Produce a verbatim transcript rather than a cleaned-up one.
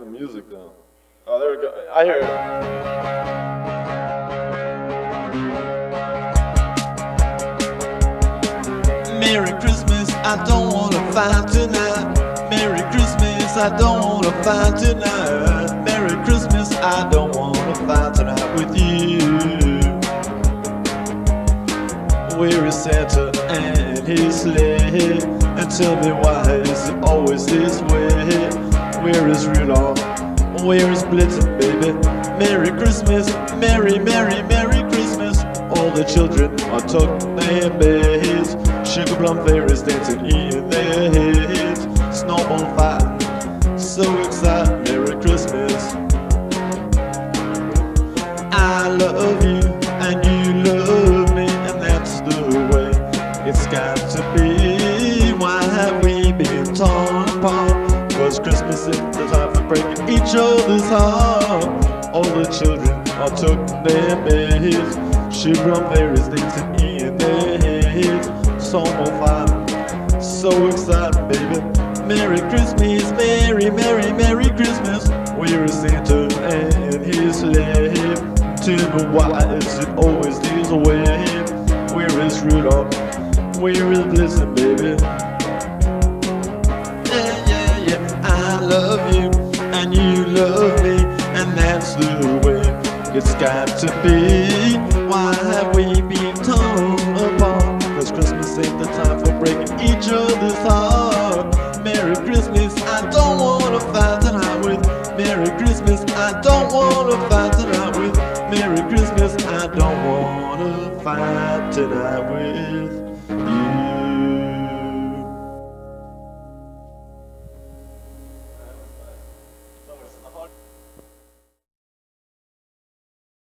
the music down. Oh, there we go. I hear it. Merry Christmas, I don't wanna fight tonight. Merry Christmas, I don't wanna fight tonight. Merry Christmas, I don't wanna fight tonight with you. Where is Santa and his sleigh? And tell me why is it always this way? Where is Rudolph? Where is Blitzen, baby? Merry Christmas, Merry, Merry, Merry Christmas. All the children are tucking their beds. Sugar plum fairies dancing in their heads. Snowball fighting, so excited. Merry Christmas. I love you and you love me, and that's the way it's got to be. Why have we been torn apart? Was Christmas in the time for breaking each other's heart? All the children are tucking their beds. Sugar plum fairies dancing in their heads. Snowball fighting, so excited, baby. Merry Christmas, Merry, Merry, Merry Christmas. Where is Santa and his sleigh? Tell me why is it always this way? Where is Rudolph? Where is Blitzen, baby? Yeah, yeah, yeah. I love you and you love me, and that's the way it's got to be. Why have we been torn apart? Cause Christmas ain't the time for breaking each other's heart.